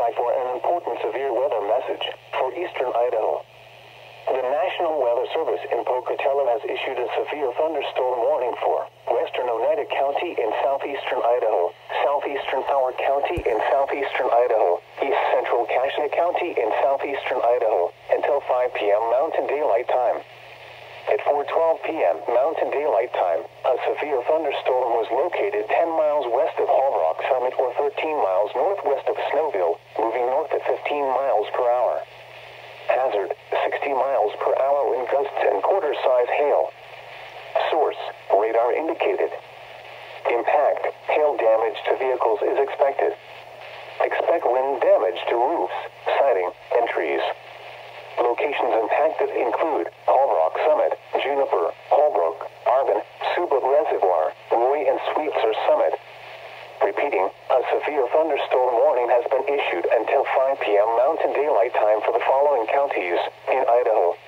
by for an important severe weather message for eastern Idaho. The National Weather Service in Pocatello has issued a severe thunderstorm warning for western Oneida County in southeastern Idaho, southeastern Howard County in southeastern Idaho, east central Cassia County in southeastern Idaho, until 5 p.m. Mountain Daylight Time. At 4:12 p.m. Mountain Daylight Time, a severe thunderstorm was located 10 miles west of Hall Rock Summit or 13 miles northwest of Snowville, moving north at 15 miles per hour. Hazard, 60 miles per hour wind gusts and quarter-size hail. Source, radar indicated. Impact, hail damage to vehicles is expected. Expect wind damage to roofs, siding, and trees. Locations impacted include Hall Rock Summit, Juniper, Holbrook, Arbin, Suba Reservoir, Roy and Sweetser Summit. Repeating, a severe thunderstorm warning has been issued until 5 p.m. Mountain Daylight Time for the following counties in Idaho: